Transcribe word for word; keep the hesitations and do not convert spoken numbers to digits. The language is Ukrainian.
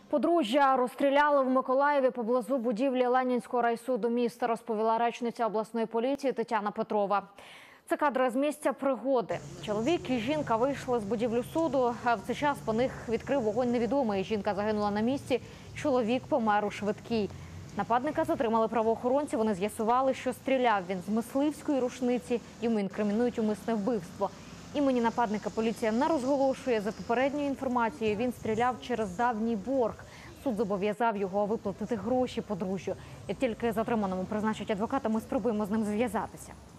Подружжя розстріляли в Миколаєві поблизу будівлі Ленінського райсуду міста, розповіла речниця обласної поліції Тетяна Петрова. Це кадри з місця пригоди. Чоловік і жінка вийшли з будівлі суду, а в цей час по них відкрив вогонь невідомий. Жінка загинула на місці, чоловік помер у швидкій. Нападника затримали правоохоронці. Вони з'ясували, що стріляв він з мисливської рушниці. Йому інкримінують умисне вбивство. Імені нападника поліція не розголошує. За попередньою інформацією, він стріляв через давній борг. Суд зобов'язав його виплатити гроші подружжю. Як тільки затриманому призначать адвоката, ми спробуємо з ним зв'язатися.